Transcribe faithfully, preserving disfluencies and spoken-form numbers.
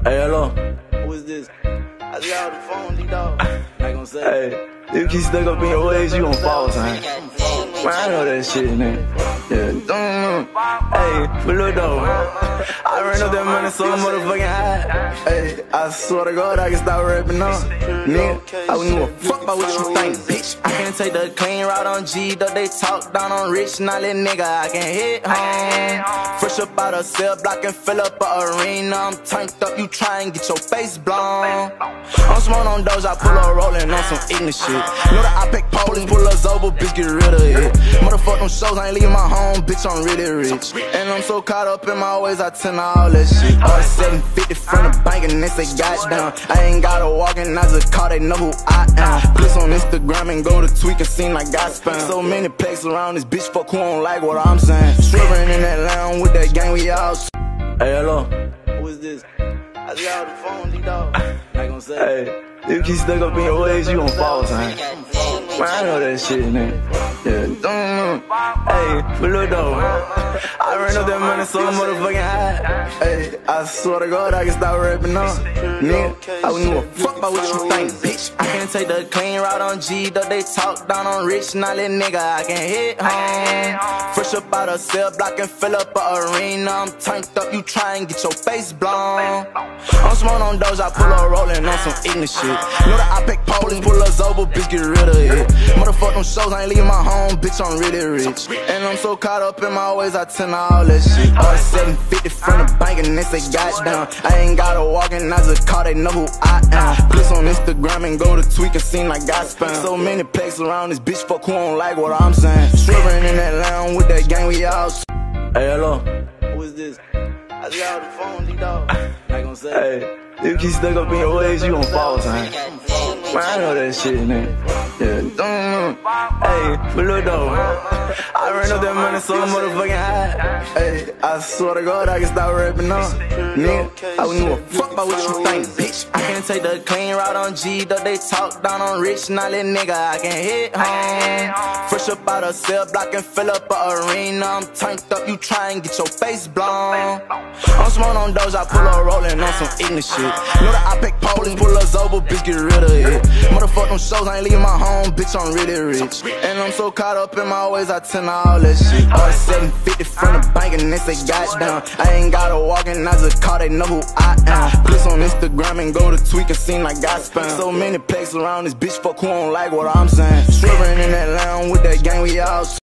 Hey, hello. Who is this? I just got the phone, D-Dog. I gon' say. Hey, you keep stuck up in your ways, you gon' fall, son. Man, I know that shit, nigga. Yeah, mm. Hey, but look though, I ran up that money so motherfucking high. Hey, I swear to God, I can stop rapping now. Nigga, I wouldn't give a fuck about what you think, bitch. I can take the clean route on G, though they talk down on rich. Now that nigga, I can hit home. Fresh up out of cell block and fill up a arena. I'm tanked up, you try and get your face blown. I'm smoking on doge, I pull up rolling on some ignorant shit. Know that I pick police, pull us over, bitch, get rid of it. Motherfuck them shows, I ain't leaving my home, bitch, I'm really rich. And I'm so caught up in my ways, I tend to all that shit. All that seven fifty from the bank and they say goddamn. I ain't gotta walk and I just call, they know who I am. Plus on Instagram and go to tweak and seem like God spam. So many places around this bitch, fuck who don't like what I'm saying. Swerving in that lounge with that gang, we all. Hey, hello. Who is this? I just got the phone, D-Dog. I gon' say. Hey, you keep stuck up in your ways, you gon' fall, son. Man, I know that shit, nigga. Yeah, mm. Hey, but look though, I ran up that money so motherfucking high. Hey, I swear to God, I can stop rapping now. Nigga, I wouldn't give a fuck about what you think, bitch. I can take the clean route on G, though they talk down on rich. Now that nigga, I can hit home. Fresh up out of cell block and fill up a arena. I'm tanked up, you try and get your face blown. I'm smoking on doge, I pull up rolling on some ignorant shit. Know that I pick police, pull us over, bitch, get rid of it. Motherfuck them shows, I ain't leaving my home, bitch, I'm really rich. And I'm so caught up in my ways, I tend to all that shit. All that seven fifty from the bank and they say goddamn. I ain't gotta walk and I just call, they know who I am. Plus on Instagram and go to tweak and seem like God spam. So many places around this bitch, fuck who don't like what I'm saying. Swerving in that lounge with that gang, we all. Hey, hello. Who is this? I just got the phone, D-Dog. I gon' say. Hey, you keep stuck up in your ways, you gon' fall, son. Man, I know that shit, nigga. Yeah, mm. Hey, but look though, I ran up that money so motherfucking high. Hey, I swear to God, I can stop rapping now. Nigga, I wouldn't give a fuck about what you think, bitch. I can take the clean route on G, though they talk down on rich. Now that nigga, I can hit home. Fresh up out of cell block and fill up a arena. I'm tanked up, you try and get your face blown. I'm smoking on doge, I pull up rolling on some ignorant shit. Know that I pick police, pull us over, bitch, get rid of it. Motherfuck them shows, I ain't leaving my home, bitch, I'm really rich. And I'm so caught up in my ways, I tend to all that shit. All that seven fifty from the bank and they say goddamn. I ain't gotta walk and I just call, they know who I am. Plus on Instagram and go to tweak and seem like God spam. So many places around this bitch, fuck who don't like what I'm saying. Swerving in that lounge with that gang, we all.